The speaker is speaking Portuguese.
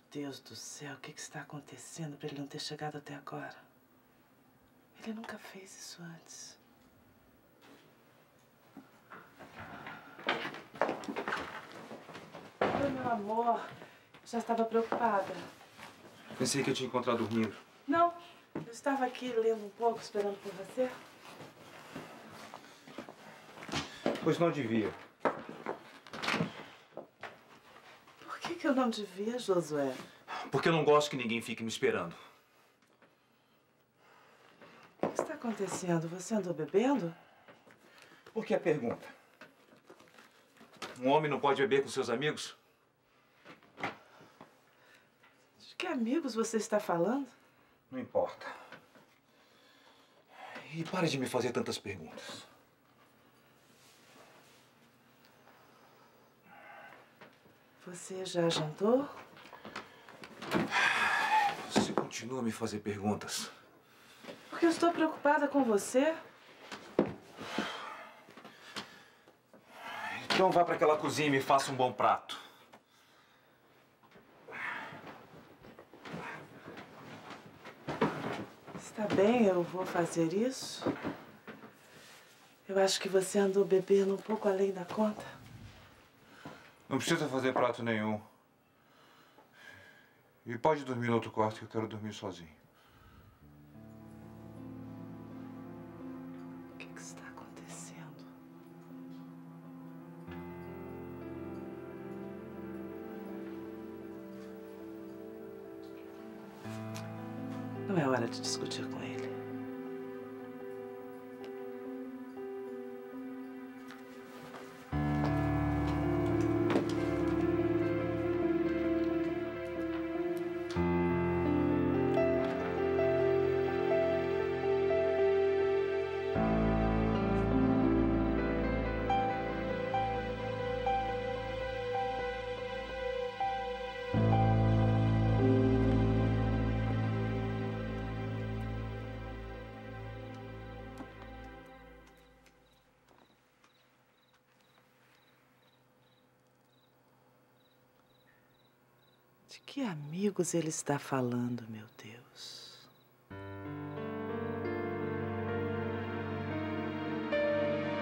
Deus do céu, o que está acontecendo para ele não ter chegado até agora? Ele nunca fez isso antes. Oi, meu amor. Já estava preocupada. Pensei que eu tinha encontrado dormindo. Não, eu estava aqui lendo um pouco, esperando por você. Pois não devia. Por que eu não devia, Josué? Porque eu não gosto que ninguém fique me esperando. O que está acontecendo? Você andou bebendo? Por que a pergunta? Um homem não pode beber com seus amigos? De que amigos você está falando? Não importa. E pare de me fazer tantas perguntas. Você já jantou? Você continua a me fazer perguntas. Porque eu estou preocupada com você. Então vá para aquela cozinha e me faça um bom prato. Está bem, eu vou fazer isso. Eu acho que você andou bebendo um pouco além da conta. Não precisa fazer prato nenhum. E pode dormir no outro quarto que eu quero dormir sozinho. O que está acontecendo? Não é hora de discutir com ele. De que amigos ele está falando, meu Deus?